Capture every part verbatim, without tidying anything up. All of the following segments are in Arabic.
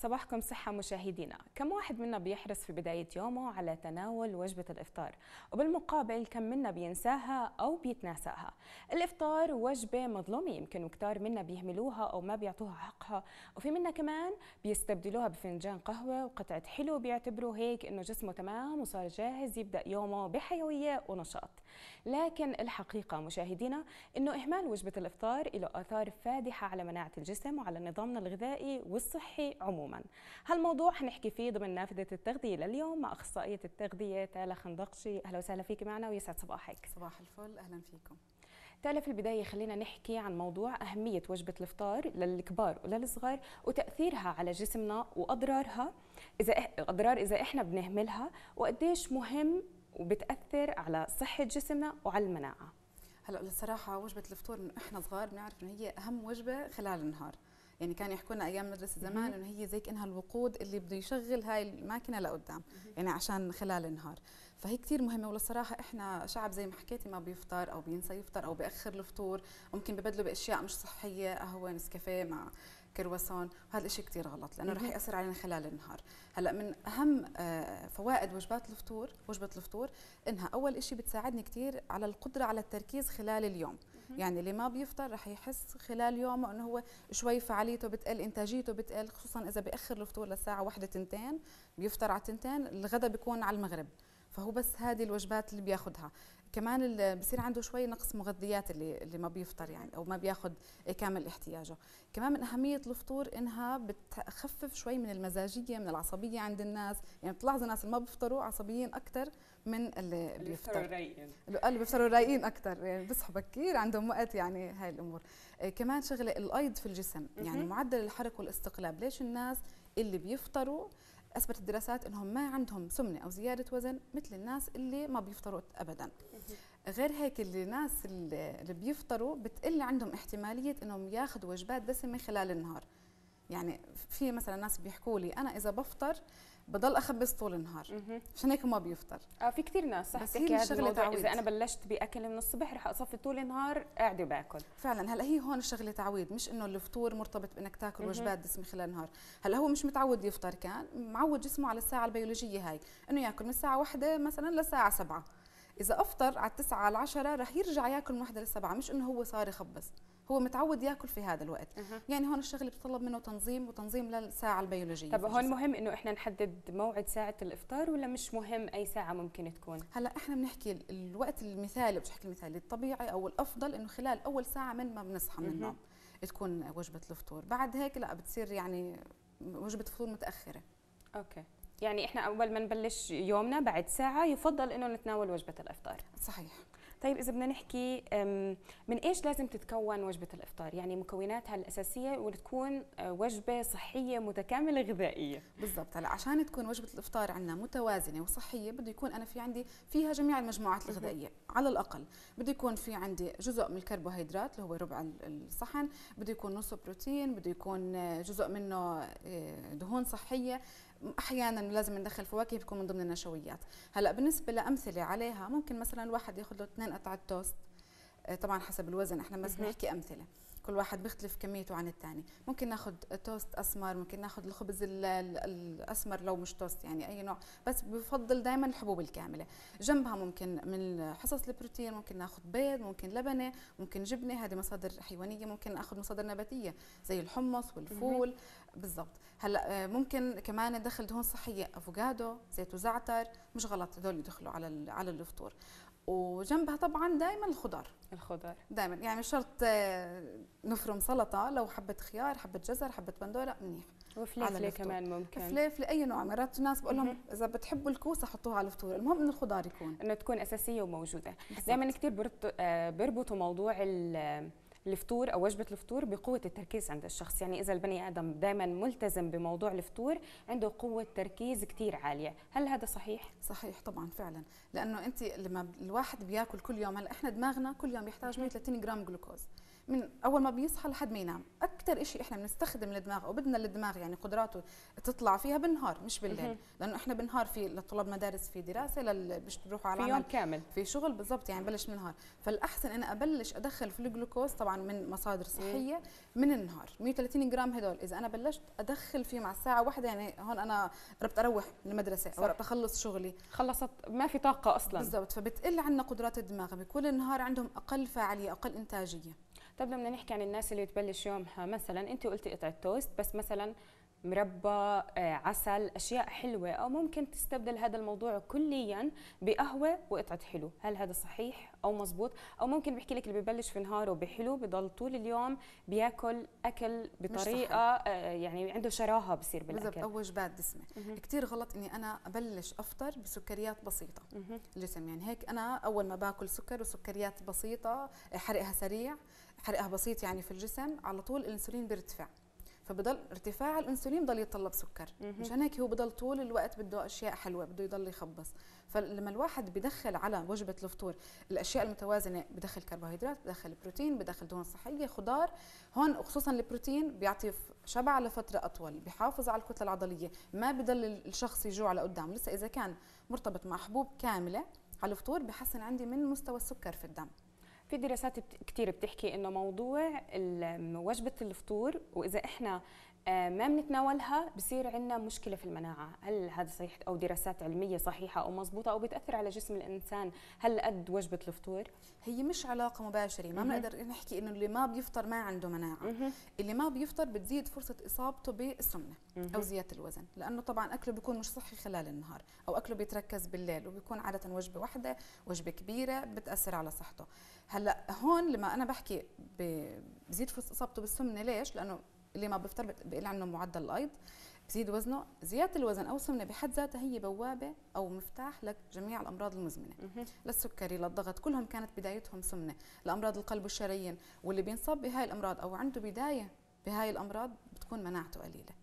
صباحكم صحة مشاهدينا. كم واحد منا بيحرص في بداية يومه على تناول وجبة الإفطار، وبالمقابل كم منا بينساها أو بيتناساها. الإفطار وجبة مظلومة، يمكن كتار منا بيهملوها أو ما بيعطوها حقها، وفي منا كمان بيستبدلوها بفنجان قهوة وقطعة حلو، بيعتبروا هيك إنه جسمه تمام وصار جاهز يبدأ يومه بحيوية ونشاط. لكن الحقيقة مشاهدينا إنه إهمال وجبة الإفطار له آثار فادحة على مناعة الجسم وعلى نظامنا الغذائي والصحي عموما. هالموضوع حنحكي فيه ضمن نافذة التغذية لليوم مع أخصائية التغذية تالا خندقشي. أهلا وسهلا فيك معنا ويسعد صباحك. صباح الفل، أهلا فيكم. تالا، في البداية خلينا نحكي عن موضوع أهمية وجبة الإفطار للكبار وللصغار وتأثيرها على جسمنا وأضرارها إذا أضرار إذا إحنا بنهملها، وقديش مهم وبتأثر على صحة جسمنا وعلى المناعة. هلا الصراحة وجبة الفطور من إحنا صغار بنعرف إنه هي أهم وجبة خلال النهار. يعني كان يحكوا لنا ايام مدرسه زمان انه هي زي كانها الوقود اللي بده يشغل هاي الماكينه لقدام، يعني عشان خلال النهار، فهي كثير مهمه. وللصراحه احنا شعب زي ما حكيتي ما بيفطر او بينسى يفطر او بياخر الفطور، ممكن ببدله باشياء مش صحيه، قهوه نسكافيه مع كرواسون، وهذا الشيء كثير غلط لانه رح ياثر علينا خلال النهار. هلا من اهم فوائد وجبات الفطور وجبه الفطور انها اول شيء بتساعدني كثير على القدره على التركيز خلال اليوم. يعني اللي ما بيفطر رح يحس خلال يومه انه هو شوي فعاليته بتقل، انتاجيته بتقل، خصوصا اذا بياخر الفطور للساعه واحدة تنتين، بيفطر على تنتين، الغداء بيكون على المغرب، فهو بس هذه الوجبات اللي بياخذها. كمان اللي بصير عنده شوي نقص مغذيات اللي اللي ما بيفطر يعني او ما بياخذ كامل احتياجه. كمان من اهميه الفطور انها بتخفف شوي من المزاجيه، من العصبيه عند الناس، يعني بتلاحظوا الناس اللي ما بيفطروا عصبيين اكثر من اللي بيفطروا رايقين، اللي بيفطروا رايقين اكثر، يعني بيصحوا بكير عندهم وقت، يعني هاي الامور. كمان شغله الايض في الجسم، يعني معدل الحرق والاستقلاب. ليش الناس اللي بيفطروا اثبت الدراسات انهم ما عندهم سمنه او زياده وزن مثل الناس اللي ما بيفطروا ابدا. غير هيك الناس اللي بيفطروا بتقل عندهم احتماليه انهم ياخذوا وجبات دسمه خلال النهار. يعني في مثلا ناس بيحكوا لي انا اذا بفطر بضل اخبز طول النهار، عشان هيك ما بيفطر. اه في كثير ناس صح بتحكي هذا الموضوع، اذا انا بلشت باكل من الصبح رح اصفي طول النهار قاعده باكل. فعلا هلا هي هون الشغله تعويد، مش انه الفطور مرتبط بانك تاكل وجبات دسمه خلال النهار. هلا هو مش متعود يفطر، كان معود جسمه على الساعه البيولوجيه هاي انه ياكل من الساعه واحدة مثلا للساعه سبعة. اذا افطر على التسعة على العشرة رح يرجع ياكل من واحدة للسبعة، مش انه هو صار يخبص، هو متعود ياكل في هذا الوقت. أه. يعني هون الشغله بتطلب منه تنظيم وتنظيم للساعه البيولوجيه. طب هون مهم انه احنا نحدد موعد ساعه الافطار ولا مش مهم اي ساعه ممكن تكون؟ هلا احنا بنحكي الوقت المثالي، بشكل مثالي الطبيعي او الافضل انه خلال اول ساعه من ما بنصحى من النوم تكون وجبه الفطور. بعد هيك لا، بتصير يعني وجبه فطور متاخره. اوكي، يعني احنا اول ما نبلش يومنا بعد ساعه يفضل انه نتناول وجبه الافطار. صحيح. طيب إذا بدنا نحكي من إيش لازم تتكون وجبة الإفطار؟ يعني مكوناتها الأساسية وتكون وجبة صحية متكاملة غذائية. بالضبط. هلا عشان تكون وجبة الإفطار عندنا متوازنة وصحية بده يكون أنا في عندي فيها جميع المجموعات الغذائية، على الأقل بده يكون في عندي جزء من الكربوهيدرات اللي هو ربع الصحن، بده يكون نص بروتين، بده يكون جزء منه دهون صحية، احيانا لازم ندخل فواكه بتكون من ضمن النشويات. هلا بالنسبه لامثله عليها، ممكن مثلا الواحد ياخذ له اثنين قطعه توست، طبعا حسب الوزن، احنا بس بنحكي امثله، كل واحد بيختلف كميته عن الثاني. ممكن ناخذ توست اسمر، ممكن ناخذ الخبز الاسمر لو مش توست، يعني اي نوع، بس بفضل دائما الحبوب الكامله. جنبها ممكن من حصص البروتين ممكن ناخذ بيض، ممكن لبنه، ممكن جبنه، هذه مصادر حيوانيه، ممكن ناخذ مصادر نباتيه زي الحمص والفول. بالضبط. هلا ممكن كمان ندخل دهون صحيه، افوكادو، زيت وزعتر، مش غلط هذول يدخلوا على على الفطور. وجنبها طبعا دائما الخضار الخضار دائما، يعني مش شرط نفرم سلطه، لو حبه خيار، حبه جزر، حبه بندوره منيح. وفليفله كمان ممكن، فليفله اي نوع. مرات الناس بقول لهم اذا بتحبوا الكوسه حطوها على الفطور، المهم انه الخضار يكون انه تكون اساسيه وموجوده. دائما كثير بيربطوا موضوع الفطور او وجبه الفطور بقوه التركيز عند الشخص. يعني اذا البني ادم دائما ملتزم بموضوع الفطور عنده قوه تركيز كثير عاليه. هل هذا صحيح؟ صحيح طبعا فعلا، لانه انت لما الواحد بياكل كل يوم، هلا احنا دماغنا كل يوم يحتاج مئة وثلاثين جرام جلوكوز، من اول ما بيصحى لحد ما ينام. اكثر شيء احنا بنستخدم الدماغ او بدنا الدماغ يعني قدراته تطلع فيها بالنهار مش بالليل، لانه احنا بالنهار في للطلاب مدارس، في دراسه، للي بيروحوا على في العمل يوم كامل، في شغل بالضبط، يعني بلش من النهار. فالاحسن انا ابلش ادخل في الجلوكوز طبعا من مصادر صحيه من النهار. مية وثلاثين جرام هدول اذا انا بلشت ادخل فيهم على الساعه واحدة، يعني هون انا قربت اروح من المدرسه او قربت اخلص شغلي، خلصت ما في طاقه اصلا. بالضبط، فبتقل عنا قدرات الدماغ، بيكون النهار عندهم اقل فاعليه، اقل انتاجيه. طيب لما نحكي عن الناس اللي تبلش يومها مثلا، انت قلتي قطعه توست بس مثلا مربى، آه، عسل، اشياء حلوه، او ممكن تستبدل هذا الموضوع كليا بقهوه وقطعه حلو، هل هذا صحيح او مزبوط؟ او ممكن بحكي لك اللي ببلش في نهاره بحلو بضل طول اليوم بياكل اكل بطريقه آه يعني عنده شراهه بصير بالاكل، بالضبط، او وجبات دسمه. كثير غلط اني انا ابلش افطر بسكريات بسيطه الجسم، يعني هيك انا اول ما باكل سكر وسكريات بسيطه حرقها سريع، حرقها بسيط يعني في الجسم، على طول الانسولين بيرتفع، فبضل ارتفاع الانسولين بضل يتطلب سكر، مشان هيك هو بضل طول الوقت بده اشياء حلوه، بده يضل يخبص. فلما الواحد بدخل على وجبه الفطور الاشياء المتوازنه، بدخل كربوهيدرات، بدخل بروتين، بدخل دهون صحيه، خضار، هون خصوصا البروتين بيعطي شبع لفتره اطول، بيحافظ على الكتله العضليه، ما بضل الشخص يجوع لقدام. لسه اذا كان مرتبط مع حبوب كامله على الفطور بحسن عندي من مستوى السكر في الدم. في دراسات كثير بتحكي انه موضوع وجبه الفطور واذا احنا ما بنتناولها بصير عندنا مشكله في المناعه، هل هذا صحيح او دراسات علميه صحيحه او مضبوطه او بتاثر على جسم الانسان هل قد وجبه الفطور؟ هي مش علاقه مباشره، ما بنقدر نحكي انه اللي ما بيفطر ما عنده مناعه، اللي ما بيفطر بتزيد فرصه اصابته بالسمنه او زياده الوزن، لانه طبعا اكله بيكون مش صحي خلال النهار، او اكله بيتركز بالليل وبيكون عاده وجبه واحده، وجبه كبيره بتاثر على صحته. هلا هون لما انا بحكي بزيد فرصه اصابته بالسمنه، ليش؟ لانه اللي ما بيفطر بقل عنه معدل الايض، بزيد وزنه. زياده الوزن او السمنه بحد ذاتها هي بوابه او مفتاح لجميع الامراض المزمنه، للسكري، للضغط، كلهم كانت بدايتهم سمنه، لامراض القلب والشرايين، واللي بينصاب بهاي الامراض او عنده بدايه بهاي الامراض بتكون مناعته قليله.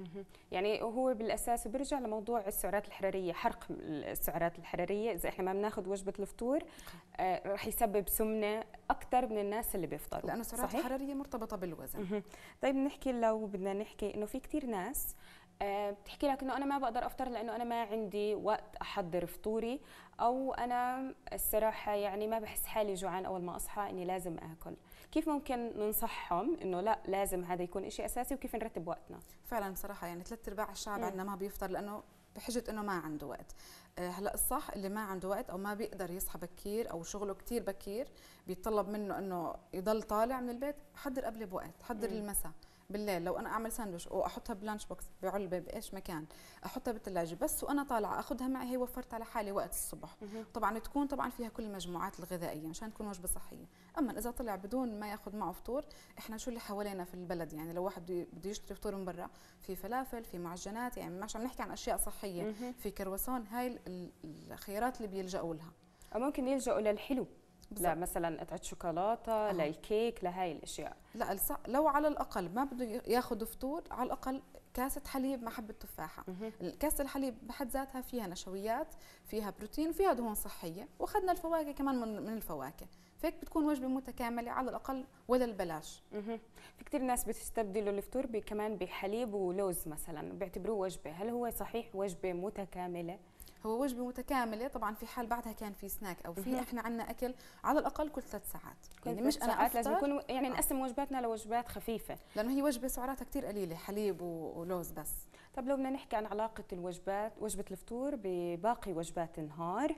يعني هو بالاساس بيرجع لموضوع السعرات الحراريه، حرق السعرات الحراريه، اذا احنا ما بناخذ وجبه الفطور آه رح يسبب سمنه اكثر من الناس اللي بيفطروا، لانه السعرات الحراريه مرتبطه بالوزن. طيب نحكي، لو بدنا نحكي انه في كثير ناس آه بتحكي لك انه انا ما بقدر افطر لانه انا ما عندي وقت احضر فطوري، او انا الصراحه يعني ما بحس حالي جوعان اول ما اصحى اني لازم اكل، كيف ممكن ننصحهم انه لا لازم هذا يكون شيء اساسي وكيف نرتب وقتنا؟ فعلا بصراحه يعني ثلاث ارباع الشعب عندنا ما بيفطر لانه بحجه انه ما عنده وقت. هلا الصح اللي ما عنده وقت او ما بيقدر يصحى بكير او شغله كثير بكير بيتطلب منه انه يضل طالع من البيت، حضر قبل بوقت، حضر المساء بالليل، لو انا اعمل ساندويش واحطها بلانش بوكس بعلبه بايش مكان، احطها بالثلاجه بس وانا طالعه اخذها معي، هي وفرت على حالي وقت الصبح. طبعا تكون طبعا فيها كل المجموعات الغذائيه مشان تكون وجبه صحيه. اما اذا طلع بدون ما ياخذ معه فطور، احنا شو اللي حوالينا في البلد، يعني لو واحد بده يشتري فطور من برا، في فلافل، في معجنات، يعني مش عم نحكي عن اشياء صحيه، في كرواسون، هاي الخيارات اللي بيلجأوا لها. او ممكن يلجأوا للحلو، لا مثلا قطعه شوكولاته، أه. للكيك، لهي الاشياء. لا لو على الاقل ما بده ياخذ فطور، على الاقل كاسه حليب مع حبه تفاحه. كاسه الحليب بحد ذاتها فيها نشويات، فيها بروتين، وفيها دهون صحيه، واخذنا الفواكه كمان من, من الفواكه، فهيك بتكون وجبه متكامله على الاقل ولا البلاش. في كثير ناس بتستبدلوا الفطور كمان بحليب ولوز مثلا، بيعتبروه وجبه، هل هو صحيح وجبه متكامله؟ هو وجبه متكامله طبعا في حال بعدها كان في سناك او في احنا عندنا اكل على الاقل كل ثلاث ساعات، يعني مش انا أفطر لازم يكون يعني نقسم وجباتنا لوجبات خفيفه، لانه هي وجبه سعراتها كثير قليله، حليب ولوز بس. طب لو بدنا نحكي عن علاقه الوجبات، وجبه الفطور بباقي وجبات النهار،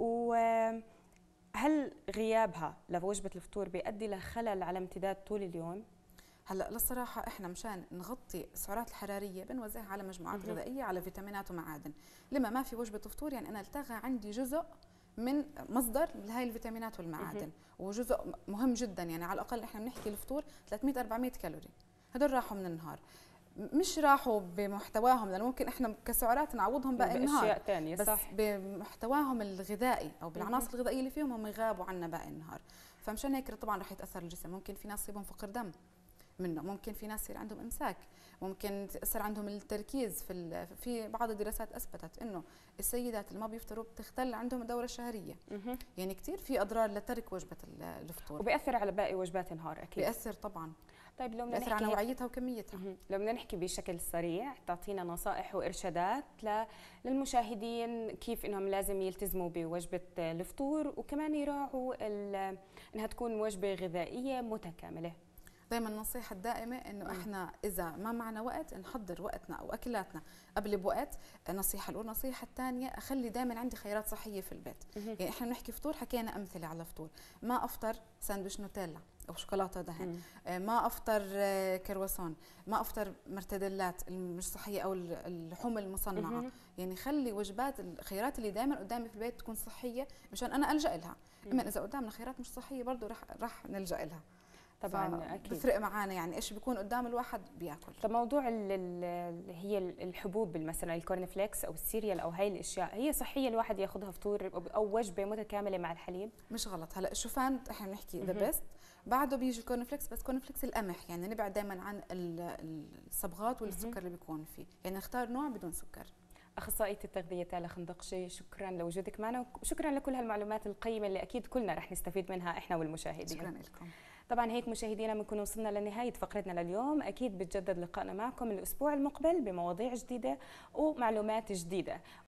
وهل غيابها لوجبه الفطور بيؤدي لخلل على امتداد طول اليوم؟ هلا للصراحه احنا مشان نغطي السعرات الحراريه بنوزعها على مجموعات غذائيه، على فيتامينات ومعادن. لما ما في وجبه فطور يعني انا التغى عندي جزء من مصدر لهي الفيتامينات والمعادن، وجزء مهم جدا، يعني على الاقل احنا بنحكي الفطور ثلاثمئة أربعمئة كالوري، هدول راحوا من النهار، مش راحوا بمحتواهم، لانه ممكن احنا كسعرات نعوضهم باقي النهار باشياء ثانيه، بس صح، بمحتواهم الغذائي او بالعناصر الغذائيه اللي فيهم هم يغابوا عنا باقي النهار. فمشان هيك طبعا رح يتاثر الجسم، ممكن في ناس يصيبهم فقر دم منه. ممكن في ناس يصير عندهم امساك، ممكن تاثر عندهم التركيز في في بعض الدراسات اثبتت انه السيدات اللي ما بيفطروا بتختل عندهم الدوره الشهريه. يعني كثير في اضرار لترك وجبه الفطور، وبيأثر على باقي وجبات النهار اكيد. بيأثر طبعا. طيب لو بدنا بيأثر على نوعيتها وكميتها. لو بدنا نحكي بشكل سريع، تعطينا نصائح وارشادات للمشاهدين كيف انهم لازم يلتزموا بوجبه الفطور، وكمان يراعوا انها تكون وجبه غذائيه متكامله. دائما النصيحة الدائمة انه احنا اذا ما معنا وقت نحضر وقتنا او اكلاتنا قبل بوقت. النصيحة الاولى. النصيحة الثانية اخلي دائما عندي خيارات صحية في البيت. يعني احنا بنحكي فطور، حكينا امثلة على فطور. ما افطر ساندويش نوتيلا او شوكولاته دهن، ما افطر كرواسون، ما افطر مرتدلات المش صحيه او اللحوم المصنعه. يعني خلي وجبات الخيارات اللي دائما قدامي في البيت تكون صحيه مشان انا الجا لها. اما اذا قدامنا خيارات مش صحيه برضه رح رح نلجا لها. طبعا اكيد بفرق معانا يعني ايش بيكون قدام الواحد بياكل. طب موضوع اللي هي الحبوب مثلا الكورن فليكس او السيريال او هاي الاشياء، هي صحيه الواحد ياخذها فطور او وجبه متكامله مع الحليب؟ مش غلط. هلا الشوفان احنا بنحكي ذا بيست، بعده بيجي الكورن فليكس، بس كورن فليكس القمح. يعني نبعد دائما عن الصبغات والسكر اللي بيكون فيه، يعني نختار نوع بدون سكر. أخصائية التغذية تالا خندقشي، شكرا لوجودك معنا، وشكرا لكل هالمعلومات القيمة اللي أكيد كلنا رح نستفيد منها إحنا والمشاهدين. شكرا لكم. طبعا هيك مشاهدينا بنكون وصلنا لنهاية فقرتنا لليوم. أكيد بتجدد لقائنا معكم الأسبوع المقبل بمواضيع جديدة ومعلومات جديدة،